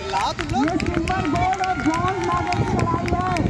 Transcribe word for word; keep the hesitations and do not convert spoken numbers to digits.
लाओ तुम लोग। ये सिल्वर गोल्ड और ब्रॉन्ज मॉडल की लड़ाई है।